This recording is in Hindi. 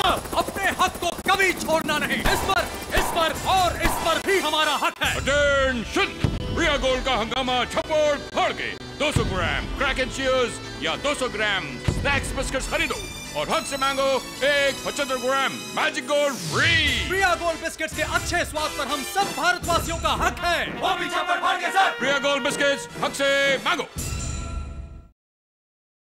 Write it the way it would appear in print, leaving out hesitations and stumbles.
अपने हक को कभी छोड़ना नहीं। इस पर भी हमारा हक है। अटेंशन! प्रिया गोल्ड का हंगामा छप्पड़ फाड़ के 200 ग्राम क्रैक एंड चीयर्स या 200 ग्राम स्नैक्स बिस्किट्स खरीदो और हक से मांगो एक 75 gram magic gold free. Priya gold biscuits के अच्छे स्वाद पर हम सब भारतवासियों का हक है। वो भी छप्पड़ फाड़ के सर। प्रिया गोल्ड बिस्किट्स हक से मांगो।